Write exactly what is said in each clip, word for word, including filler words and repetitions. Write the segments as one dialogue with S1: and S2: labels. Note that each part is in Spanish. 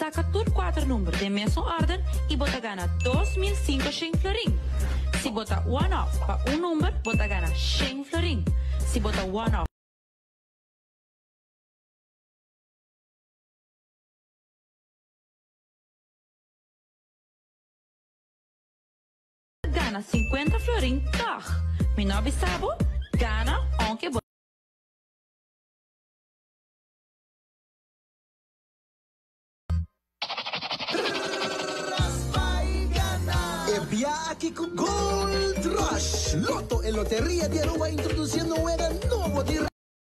S1: saca tur quatro números de mesma ordem e bota gana dois mil e quinhentos florin. Se bota one off para um número, bota gana cem florin. Se bota one off gana cinquenta florin, toch. Mi nobi sabo, gana anche bota.
S2: Via aqui com Gold Rush. Loto e Loteria di Aruba introduzindo un nuovo di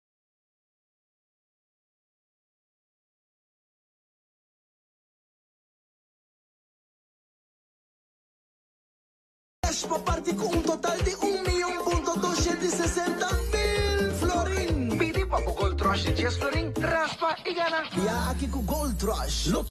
S2: Raspa parti con un total di un milione punto duecentosessanta mil florin. Pidi papo Gold Rush di dieci florin, raspa e gana. Via aqui con Gold Rush. Loto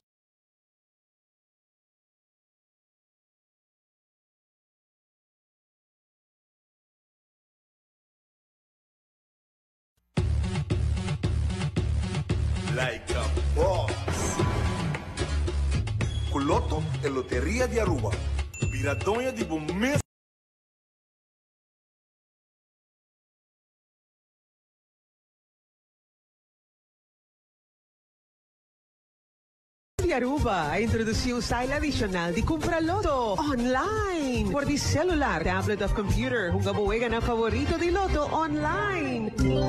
S3: like a boss. Con Loto e Loteria di Aruba. Piratões de bom mês.
S4: de Aruba a introducir um style adicional de comprar Loto online. Por de celular, tablet ou computer, um gabuega na favorito de Loto online.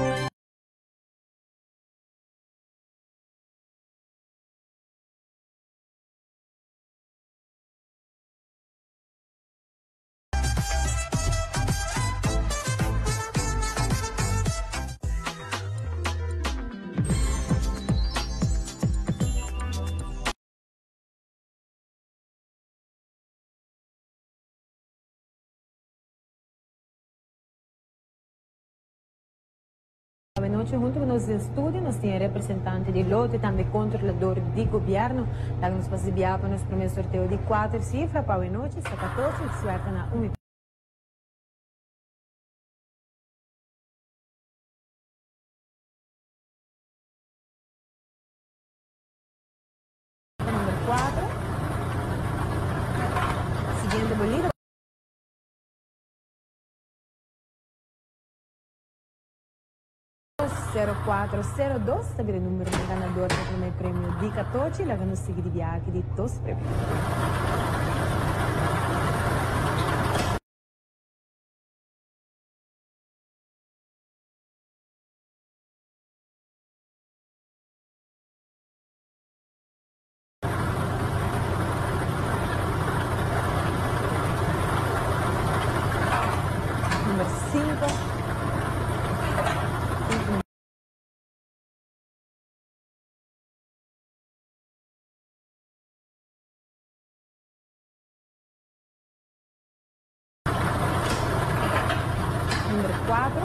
S5: Noche, junto con los estudios, nos tiene representantes de Loto y también controlador de gobierno. La nos pasibia para nuestro primer sorteo de cuatro cifras para hoy noche, hasta catorce, y suerte na un. Número cuatro. Siguiente bolígrafo. zero quatro zero dois, também o número do ganador do primeiro prêmio de catorze, lá vamos seguir de viagem de dois prêmios. Número cinco. Número quatro.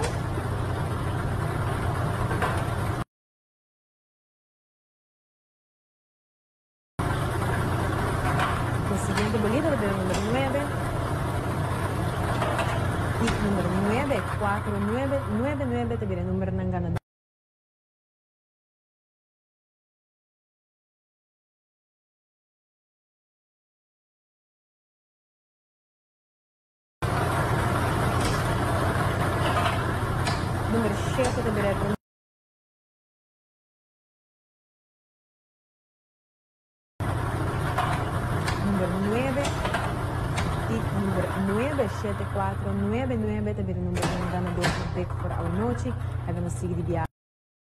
S5: El siguiente bolígrafo del número nueve. Y número nueve, cuatro, nueve, nueve, nueve, te viene el número de ganador. Número siete, te viene número nueve y número nueve, siete, cuatro, nueve, nueve, te viene el número de ganador por por hoy noche. Ahí vamos a seguir de viaje.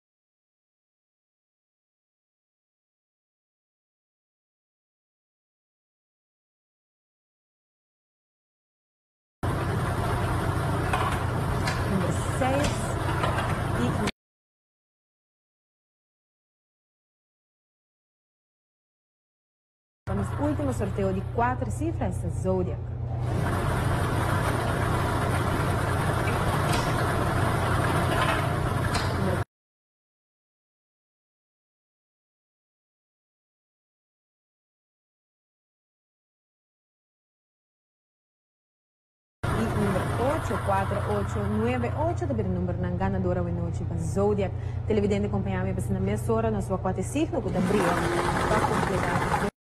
S5: Número seis y vamos último sorteo de cuatro cifras, esta Zodiac. oito, quatro, oito, nove, oito, também o número na ganadora hoje noite para Zodiac. Televidente acompanhar-me na mesma hora na sua quarta signo, que está brilhando para completar.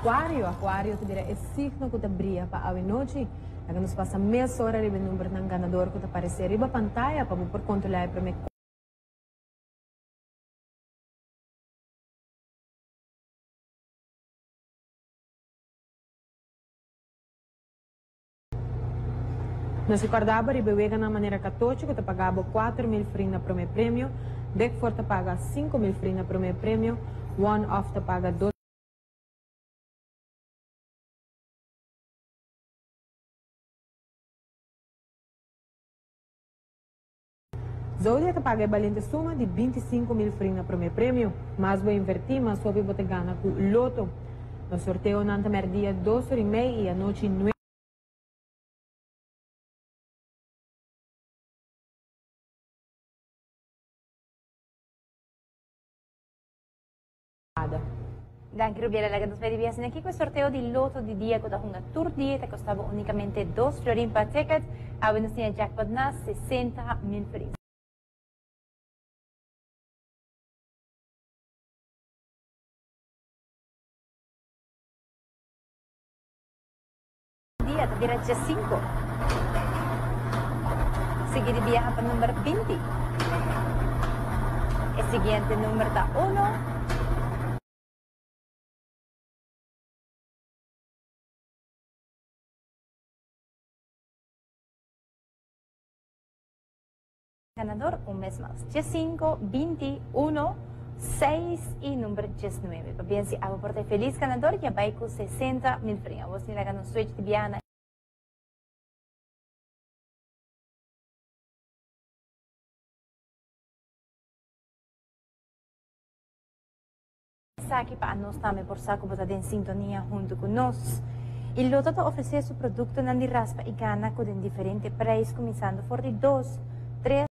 S5: Aquário, Aquário te dirá é signo que te brilha para a noite. Agora nos passa meia hora de número ng ganador que te aparecer riba pantalla para por controlar para me. Nós recordava de beber na maneira católica que te pagava quatro mil frina para o meu prêmio, Deck for te paga cinco mil frina para o meu prêmio, One Off te paga dois. Zodiac te paga a valente suma de vinte e cinco mil frina para o meu prêmio, mas vou invertir, mas só vou te ganhar com o loto. No sorteio não tem dia doze e meia e a noite nove.
S6: Dan Rubiera, la que nos vede bien aquí con el sorteo del loto de día con una tour día te costaba únicamente dos florín para ticket, ahora nos tiene jackpot na sesenta mil florín. Día te dirá ya cinco. Sigue de viaje para el número veinte. El siguiente número da uno. Ganador un mes más. cinco, veintiuno, seis y número diecinueve. Bien, si hago por feliz ganador, ya va con sesenta mil fringas. Vos ni la ganó switch de Viana. Aquí para nos también por saco para en sintonía junto con nos. El loto te ofrece su producto en raspa y gana con diferentes precios, comenzando por de dos, tres.